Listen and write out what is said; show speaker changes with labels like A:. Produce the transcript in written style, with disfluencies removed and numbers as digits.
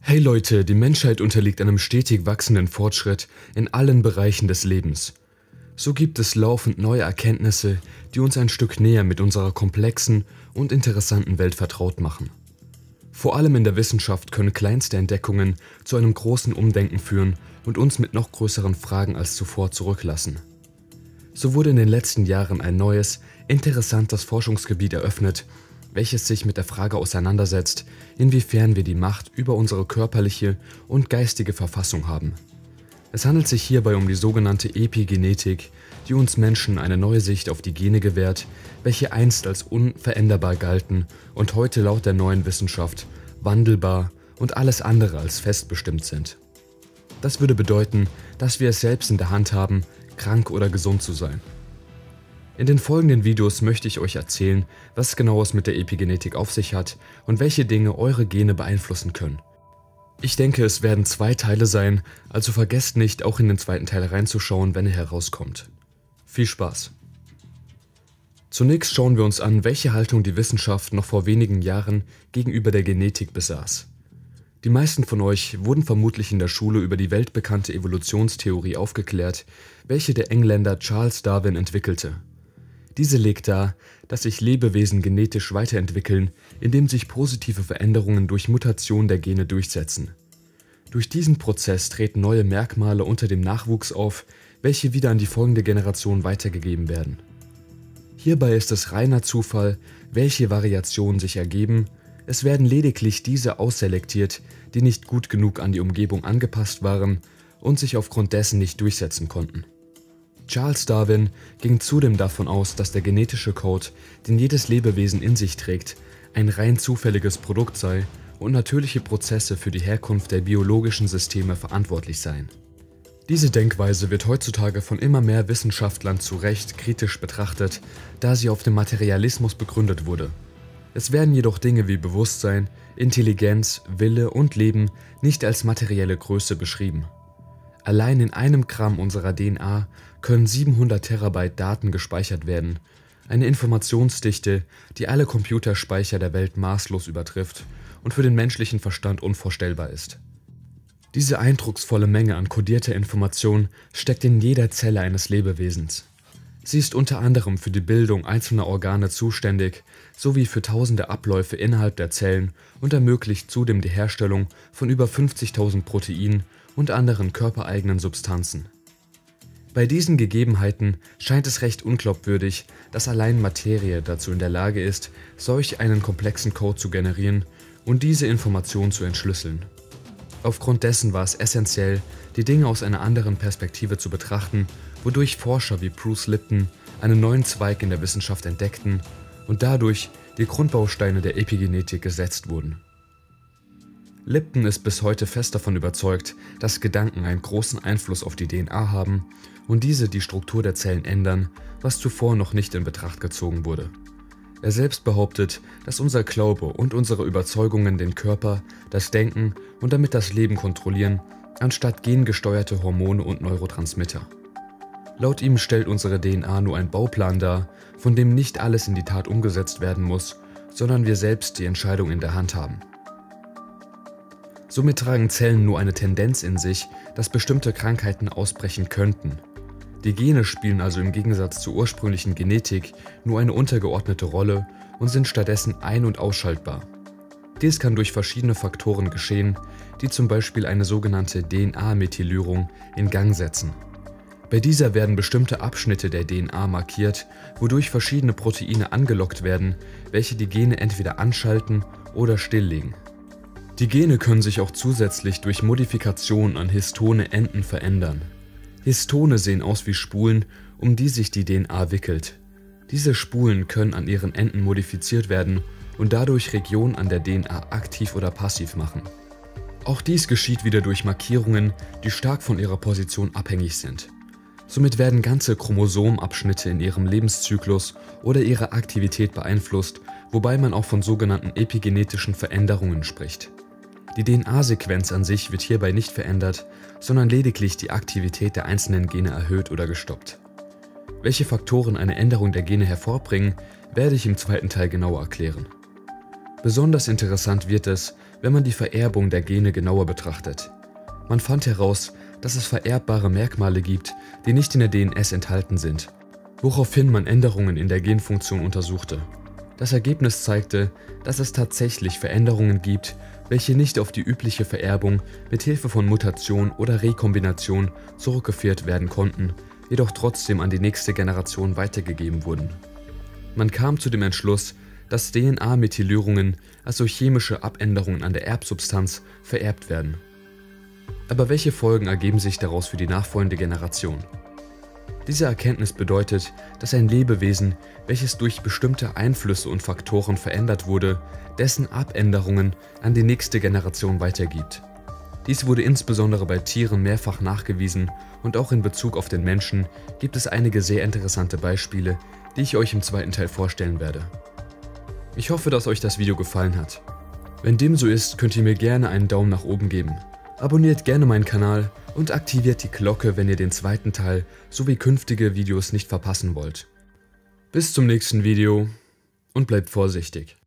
A: Hey Leute, die Menschheit unterliegt einem stetig wachsenden Fortschritt in allen Bereichen des Lebens. So gibt es laufend neue Erkenntnisse, die uns ein Stück näher mit unserer komplexen und interessanten Welt vertraut machen. Vor allem in der Wissenschaft können kleinste Entdeckungen zu einem großen Umdenken führen und uns mit noch größeren Fragen als zuvor zurücklassen. So wurde in den letzten Jahren ein neues, interessantes Forschungsgebiet eröffnet, welches sich mit der Frage auseinandersetzt, inwiefern wir die Macht über unsere körperliche und geistige Verfassung haben. Es handelt sich hierbei um die sogenannte Epigenetik, die uns Menschen eine neue Sicht auf die Gene gewährt, welche einst als unveränderbar galten und heute laut der neuen Wissenschaft wandelbar und alles andere als festbestimmt sind. Das würde bedeuten, dass wir es selbst in der Hand haben, krank oder gesund zu sein. In den folgenden Videos möchte ich euch erzählen, was genau es mit der Epigenetik auf sich hat und welche Dinge eure Gene beeinflussen können. Ich denke, es werden 2 Teile sein, also vergesst nicht, auch in den zweiten Teil reinzuschauen, wenn er herauskommt. Viel Spaß! Zunächst schauen wir uns an, welche Haltung die Wissenschaft noch vor wenigen Jahren gegenüber der Genetik besaß. Die meisten von euch wurden vermutlich in der Schule über die weltbekannte Evolutionstheorie aufgeklärt, welche der Engländer Charles Darwin entwickelte. Diese legt dar, dass sich Lebewesen genetisch weiterentwickeln, indem sich positive Veränderungen durch Mutation der Gene durchsetzen. Durch diesen Prozess treten neue Merkmale unter dem Nachwuchs auf, welche wieder an die folgende Generation weitergegeben werden. Hierbei ist es reiner Zufall, welche Variationen sich ergeben, es werden lediglich diese ausselektiert, die nicht gut genug an die Umgebung angepasst waren und sich aufgrund dessen nicht durchsetzen konnten. Charles Darwin ging zudem davon aus, dass der genetische Code, den jedes Lebewesen in sich trägt, ein rein zufälliges Produkt sei und natürliche Prozesse für die Herkunft der biologischen Systeme verantwortlich seien. Diese Denkweise wird heutzutage von immer mehr Wissenschaftlern zu Recht kritisch betrachtet, da sie auf dem Materialismus begründet wurde. Es werden jedoch Dinge wie Bewusstsein, Intelligenz, Wille und Leben nicht als materielle Größe beschrieben. Allein in einem Gramm unserer DNA können 700 Terabyte Daten gespeichert werden, eine Informationsdichte, die alle Computerspeicher der Welt maßlos übertrifft und für den menschlichen Verstand unvorstellbar ist. Diese eindrucksvolle Menge an kodierter Information steckt in jeder Zelle eines Lebewesens. Sie ist unter anderem für die Bildung einzelner Organe zuständig, sowie für tausende Abläufe innerhalb der Zellen und ermöglicht zudem die Herstellung von über 50.000 Proteinen und anderen körpereigenen Substanzen. Bei diesen Gegebenheiten scheint es recht unglaubwürdig, dass allein Materie dazu in der Lage ist, solch einen komplexen Code zu generieren und diese Information zu entschlüsseln. Aufgrund dessen war es essentiell, die Dinge aus einer anderen Perspektive zu betrachten, wodurch Forscher wie Bruce Lipton einen neuen Zweig in der Wissenschaft entdeckten und dadurch die Grundbausteine der Epigenetik gesetzt wurden. Lipton ist bis heute fest davon überzeugt, dass Gedanken einen großen Einfluss auf die DNA haben und diese die Struktur der Zellen ändern, was zuvor noch nicht in Betracht gezogen wurde. Er selbst behauptet, dass unser Glaube und unsere Überzeugungen den Körper, das Denken und damit das Leben kontrollieren, anstatt gengesteuerte Hormone und Neurotransmitter. Laut ihm stellt unsere DNA nur einen Bauplan dar, von dem nicht alles in die Tat umgesetzt werden muss, sondern wir selbst die Entscheidung in der Hand haben. Somit tragen Zellen nur eine Tendenz in sich, dass bestimmte Krankheiten ausbrechen könnten. Die Gene spielen also im Gegensatz zur ursprünglichen Genetik nur eine untergeordnete Rolle und sind stattdessen ein- und ausschaltbar. Dies kann durch verschiedene Faktoren geschehen, die zum Beispiel eine sogenannte DNA-Methylierung in Gang setzen. Bei dieser werden bestimmte Abschnitte der DNA markiert, wodurch verschiedene Proteine angelockt werden, welche die Gene entweder anschalten oder stilllegen. Die Gene können sich auch zusätzlich durch Modifikation an Histone-Enden verändern. Histone sehen aus wie Spulen, um die sich die DNA wickelt. Diese Spulen können an ihren Enden modifiziert werden und dadurch Regionen an der DNA aktiv oder passiv machen. Auch dies geschieht wieder durch Markierungen, die stark von ihrer Position abhängig sind. Somit werden ganze Chromosomabschnitte in ihrem Lebenszyklus oder ihrer Aktivität beeinflusst, wobei man auch von sogenannten epigenetischen Veränderungen spricht. Die DNA-Sequenz an sich wird hierbei nicht verändert, sondern lediglich die Aktivität der einzelnen Gene erhöht oder gestoppt. Welche Faktoren eine Änderung der Gene hervorbringen, werde ich im zweiten Teil genauer erklären. Besonders interessant wird es, wenn man die Vererbung der Gene genauer betrachtet. Man fand heraus, dass es vererbbare Merkmale gibt, die nicht in der DNS enthalten sind, woraufhin man Änderungen in der Genfunktion untersuchte. Das Ergebnis zeigte, dass es tatsächlich Veränderungen gibt, welche nicht auf die übliche Vererbung mit Hilfe von Mutation oder Rekombination zurückgeführt werden konnten, jedoch trotzdem an die nächste Generation weitergegeben wurden. Man kam zu dem Entschluss, dass DNA-Methylierungen, also chemische Abänderungen an der Erbsubstanz, vererbt werden. Aber welche Folgen ergeben sich daraus für die nachfolgende Generation? Diese Erkenntnis bedeutet, dass ein Lebewesen, welches durch bestimmte Einflüsse und Faktoren verändert wurde, dessen Abänderungen an die nächste Generation weitergibt. Dies wurde insbesondere bei Tieren mehrfach nachgewiesen und auch in Bezug auf den Menschen gibt es einige sehr interessante Beispiele, die ich euch im zweiten Teil vorstellen werde. Ich hoffe, dass euch das Video gefallen hat. Wenn dem so ist, könnt ihr mir gerne einen Daumen nach oben geben. Abonniert gerne meinen Kanal und aktiviert die Glocke, wenn ihr den zweiten Teil sowie künftige Videos nicht verpassen wollt. Bis zum nächsten Video und bleibt vorsichtig.